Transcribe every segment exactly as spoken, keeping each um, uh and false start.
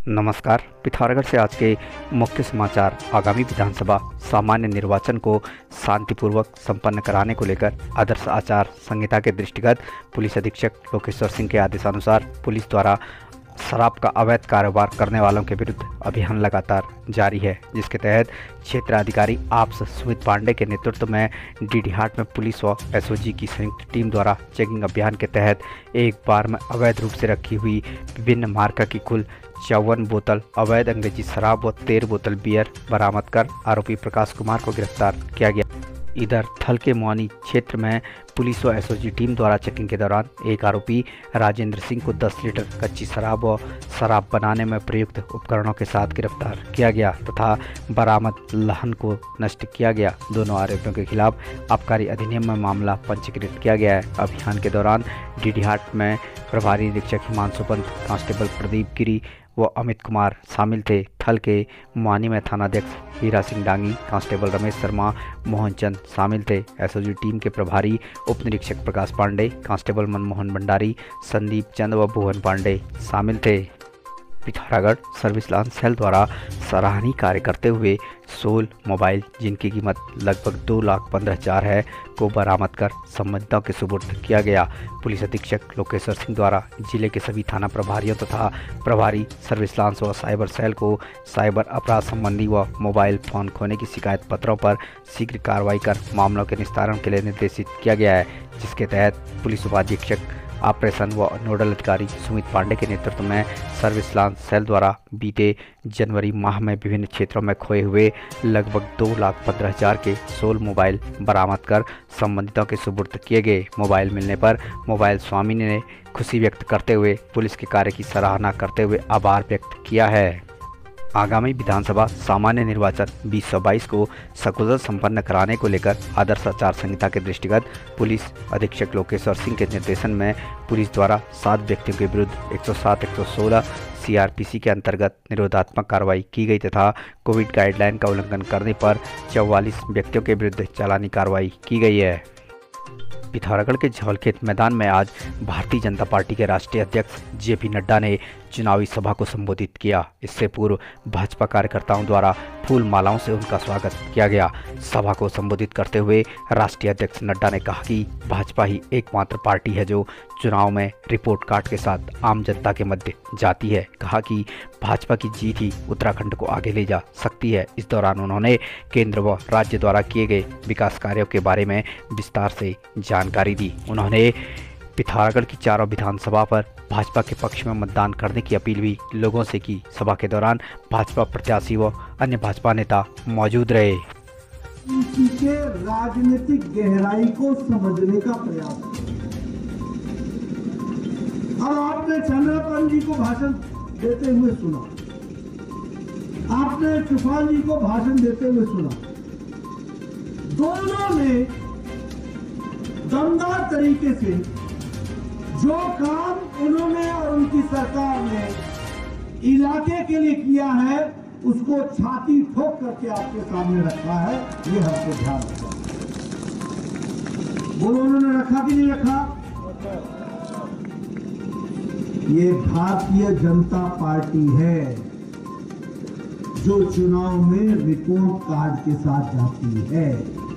नमस्कार। पिथौरागढ़ से आज के मुख्य समाचार। आगामी विधानसभा सामान्य निर्वाचन को शांतिपूर्वक संपन्न कराने को लेकर आदर्श आचार संहिता के दृष्टिगत पुलिस अधीक्षक लोकेश्वर सिंह के आदेशानुसार पुलिस द्वारा शराब का अवैध कारोबार करने वालों के विरुद्ध अभियान लगातार जारी है, जिसके तहत क्षेत्राधिकारी आपस सुमित पांडे के नेतृत्व में डीडीहाट में पुलिस व एसओजी की संयुक्त टीम द्वारा चेकिंग अभियान के तहत एक बार में अवैध रूप से रखी हुई विभिन्न मार्का की कुल चौवन बोतल अवैध अंग्रेजी शराब व तेरह बोतल बियर बरामद कर आरोपी प्रकाश कुमार को गिरफ्तार किया गया। इधर थल के मुआनी क्षेत्र में पुलिस व एसओजी टीम द्वारा चेकिंग के दौरान एक आरोपी राजेंद्र सिंह को दस लीटर कच्ची शराब व शराब बनाने में प्रयुक्त उपकरणों के साथ गिरफ्तार किया गया तथा बरामद लाहन को नष्ट किया गया। दोनों आरोपियों के खिलाफ आबकारी अधिनियम में मामला पंजीकृत किया गया है। अभियान के दौरान डीडीहाट में प्रभारी निरीक्षक हिमांशु पंत, कांस्टेबल प्रदीप गिरी व अमित कुमार शामिल थे। थल के मुआनी में थानाध्यक्ष हीरा सिंह डांगी, कांस्टेबल रमेश शर्मा, मोहन चंद शामिल थे। एसओजी टीम के प्रभारी उप निरीक्षक प्रकाश पांडे, कांस्टेबल मनमोहन भंडारी, संदीप चंद व भुवन पांडे शामिल थे। पिथौरागढ़ सर्विस लाइन सेल द्वारा सराहनीय कार्य करते हुए सोल मोबाइल, जिनकी कीमत लगभग दो लाख पंद्रह हजार है, को बरामद कर संबंधितों के सुपुर्द किया गया। पुलिस अधीक्षक लोकेश्वर सिंह द्वारा जिले के सभी थाना प्रभारियों तथा प्रभारी सर्विस लाइन्स व साइबर सेल को साइबर अपराध संबंधी व मोबाइल फोन खोने की शिकायत पत्रों पर शीघ्र कार्रवाई कर मामलों के निस्तारण के लिए निर्देशित किया गया है, जिसके तहत पुलिस उपाधीक्षक ऑपरेशन व नोडल अधिकारी सुमित पांडे के नेतृत्व में सर्विस लाइन सेल द्वारा बीते जनवरी माह में विभिन्न क्षेत्रों में खोए हुए लगभग दो लाख पंद्रह हजार के सोल मोबाइल बरामद कर संबंधितों के सुपुर्द किए गए। मोबाइल मिलने पर मोबाइल स्वामी ने खुशी व्यक्त करते हुए पुलिस के कार्य की सराहना करते हुए आभार व्यक्त किया है। आगामी विधानसभा सामान्य निर्वाचन बीस सौ बाईस को सकुशल संपन्न कराने को लेकर आदर्श आचार संहिता के दृष्टिगत पुलिस अधीक्षक लोकेश्वर सिंह के निर्देशन में पुलिस द्वारा सात व्यक्तियों के विरुद्ध एक सौ सात एक सौ सोलह सीआरपीसी के अंतर्गत निरोधात्मक कार्रवाई की गई तथा कोविड गाइडलाइन का उल्लंघन करने पर चौवालीस व्यक्तियों के विरुद्ध चालानी कार्रवाई की गई है। पिथौरागढ़ के झौलखेत मैदान में आज भारतीय जनता पार्टी के राष्ट्रीय अध्यक्ष जेपी नड्डा ने चुनावी सभा को संबोधित किया। इससे पूर्व भाजपा कार्यकर्ताओं द्वारा फूल मालाओं से उनका स्वागत किया गया। सभा को संबोधित करते हुए राष्ट्रीय अध्यक्ष नड्डा ने कहा कि भाजपा ही एकमात्र पार्टी है जो चुनाव में रिपोर्ट कार्ड के साथ आम जनता के मध्य जाती है। कहा कि भाजपा की जीत ही उत्तराखंड को आगे ले जा सकती है। इस दौरान उन्होंने केंद्र व राज्य द्वारा किए गए विकास कार्यों के बारे में विस्तार से जानकारी दी। उन्होंने पिथौरागढ़ की चारों विधानसभा पर भाजपा के पक्ष में मतदान करने की अपील भी लोगों से की। सभा के दौरान भाजपा प्रत्याशी व अन्य भाजपा नेता मौजूद रहे। के राजनीतिक गहराई को समझने का प्रयास। अब आपने चंद्रपाल जी को भाषण देते हुए सुना, आपने तूफान जी को भाषण देते हुए सुना। दोनों ने दमदार तरीके से जो काम उन्होंने और उनकी सरकार ने इलाके के लिए किया है उसको छाती ठोक करके आपके सामने रखा है। ये हमको ध्यान रखना। वो उन्होंने रखा कि नहीं रखा? ये भारतीय जनता पार्टी है जो चुनाव में रिपोर्ट कार्ड के साथ जाती है।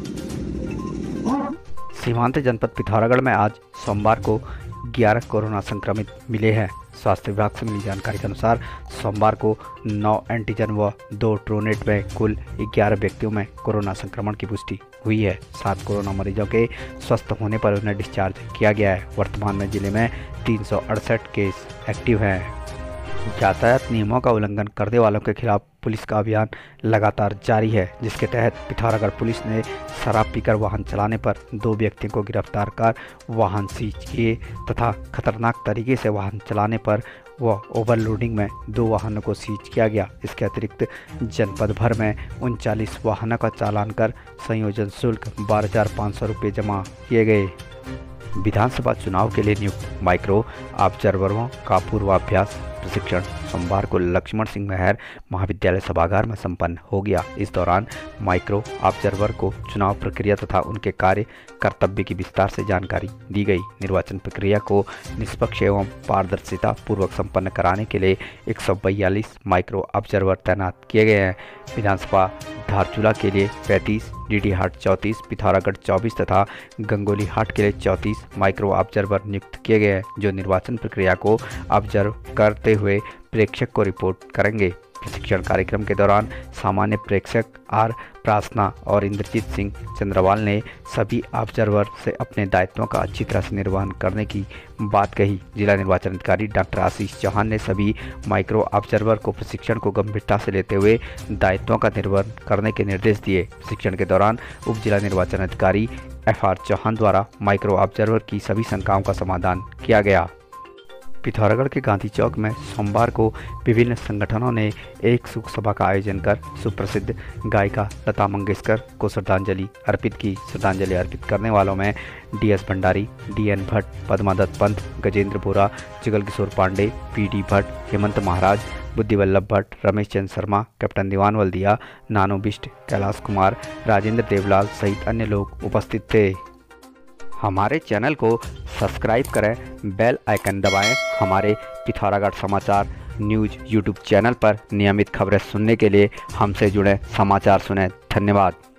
और सीमांत जनपद पिथौरागढ़ में आज सोमवार को ग्यारह कोरोना संक्रमित मिले हैं। स्वास्थ्य विभाग से मिली जानकारी के अनुसार सोमवार को नौ एंटीजन व दो ट्रूनेट में कुल ग्यारह व्यक्तियों में कोरोना संक्रमण की पुष्टि हुई है। सात कोरोना मरीजों के स्वस्थ होने पर उन्हें डिस्चार्ज किया गया है। वर्तमान में जिले में तीन सौ अड़सठ केस एक्टिव हैं। यातायात नियमों का उल्लंघन करने वालों के खिलाफ पुलिस का अभियान लगातार जारी है, जिसके तहत पिथौरागढ़ पुलिस ने शराब पीकर वाहन चलाने पर दो व्यक्तियों को गिरफ्तार कर वाहन सीज किए तथा खतरनाक तरीके से वाहन चलाने पर व ओवरलोडिंग में दो वाहनों को सीज किया गया। इसके अतिरिक्त जनपद भर में उनचालीस वाहनों का चालान कर संयोजन शुल्क बारह हजार पाँच सौ रुपये जमा किए गए। विधानसभा चुनाव के लिए नियुक्त माइक्रो ऑब्जर्वरों का पूर्वाभ्यास प्रशिक्षण सोमवार को लक्ष्मण सिंह महर महाविद्यालय सभागार में संपन्न हो गया। इस दौरान माइक्रो ऑब्जर्वर को चुनाव प्रक्रिया तथा उनके कार्य कर्तव्य की विस्तार से जानकारी दी गई। निर्वाचन प्रक्रिया को निष्पक्ष एवं पारदर्शिता पूर्वक संपन्न कराने के लिए एक सौ बयालीस माइक्रो ऑब्जर्वर तैनात किए गए हैं। विधानसभा धारचूला के लिए पैंतीस, डीडी हाट चौंतीस, पिथौरागढ़ चौबीस तथा गंगोली हाट के लिए चौंतीस माइक्रो ऑब्जर्वर नियुक्त किए गए हैं, जो निर्वाचन प्रक्रिया को ऑब्जर्व करते हुए प्रेक्षक को रिपोर्ट करेंगे। प्रशिक्षण कार्यक्रम के दौरान सामान्य प्रेक्षक आर प्रार्थना और इंद्रजीत सिंह चंद्रवाल ने सभी ऑब्जर्वर से अपने दायित्वों का अच्छी तरह से निर्वहन करने की बात कही। जिला निर्वाचन अधिकारी डॉक्टर आशीष चौहान ने सभी माइक्रो ऑब्जर्वर को प्रशिक्षण को गंभीरता से लेते हुए दायित्वों का निर्वहन करने के निर्देश दिए। प्रशिक्षण के दौरान उप जिला निर्वाचन अधिकारी एफ आर चौहान द्वारा माइक्रो ऑब्जर्वर की सभी शंकाओं का समाधान किया गया। पिथौरागढ़ के गांधी चौक में सोमवार को विभिन्न संगठनों ने एक शोक सभा का आयोजन कर सुप्रसिद्ध गायिका लता मंगेशकर को श्रद्धांजलि अर्पित की। श्रद्धांजलि अर्पित करने वालों में D S Bhandari, D N Bhatt, Padmadatt Pant, Gajendra Bora, Jugal Kishore Pandey, P D Bhatt, Hemant Maharaj, Buddhivallabh Bhatt, Ramesh Chandra Sharma, captain Diwan Valdiya, Nano Bisht, Kailash Kumar, Rajendra Devlal सहित अन्य लोग उपस्थित थे। हमारे चैनल को सब्सक्राइब करें, बेल आइकन दबाएं। हमारे पिथौरागढ़ समाचार न्यूज़ यूट्यूब चैनल पर नियमित खबरें सुनने के लिए हमसे जुड़ें, समाचार सुनें। धन्यवाद।